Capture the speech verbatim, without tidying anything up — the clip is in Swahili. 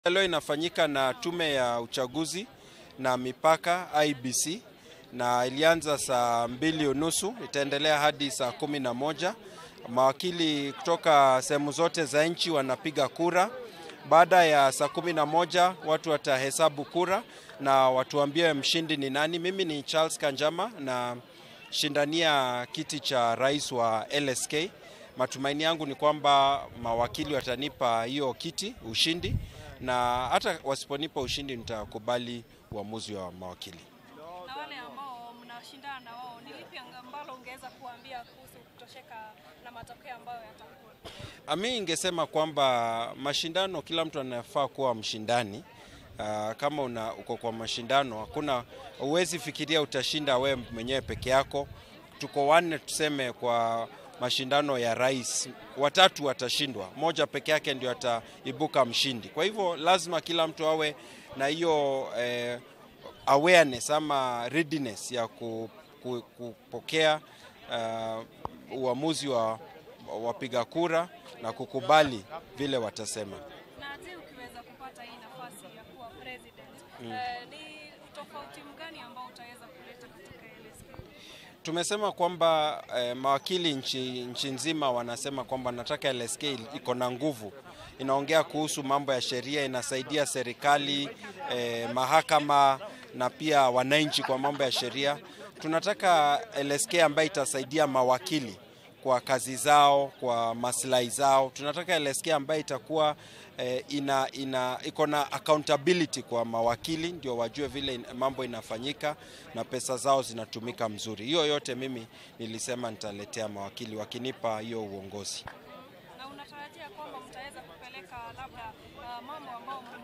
Leo inafanyika na tume ya uchaguzi na mipaka I B C na ilianza saa mbili unusu, itaendelea hadi saa kumi na moja. Mawakili kutoka sehemu zote za nchi wanapiga kura. Baada ya saa kumi na moja watu watahesabu kura na watuambie mshindi ni nani. Mimi ni Charles Kanjama na shindania kiti cha rais wa L S K. Matumaini yangu ni kwamba mawakili watanipa hiyo kiti ushindi, na hata wasiponipa ushindi nitakubali uamuzi wa mawakili. Na wale ambao mnashindana na wao, ni lipi ambalo ungeweza kuambia kuhusu kutosheka na matokeo ambayo yatakuwa? Mimi ningesema kwamba mashindano, kila mtu anafaa kuwa mshindani. Uh, kama una uko kwa mashindano, hakuna uwezi fikiria utashinda wewe mwenyewe peke yako. Tuko wanne tuseme kwa mashindano ya rais, watatu watashindwa, moja peke yake ndio ataibuka mshindi. Kwa hivyo lazima kila mtu awe na hiyo eh, awareness ama readiness ya ku, ku, kupokea uh, uamuzi wa wapiga kura na kukubali vile watasema. Na je, ukiweza kupata hii nafasi ya kuwa president, mm. eh, ni tofauti mgani ambao utaweza kuleta katika L S K? Tumesema kwamba eh, mawakili nchi, nchi nzima wanasema kwamba nataka L S K iko na nguvu. Inaongea kuhusu mambo ya sheria, inasaidia serikali, eh, mahakama na pia wananchi kwa mambo ya sheria. Tunataka L S K ambayo itasaidia mawakili kwa kazi zao, kwa maslahi zao. Tunataka L S K ambayo itakuwa eh, ina ina iko na accountability kwa mawakili, ndio wajue vile mambo inafanyika na pesa zao zinatumika mzuri. Hiyo yote mimi nilisema nitaletea mawakili wakinipa hiyo uongozi. Na unatarajia kwamba mtaweza kupeleka labda uh, mambo ambao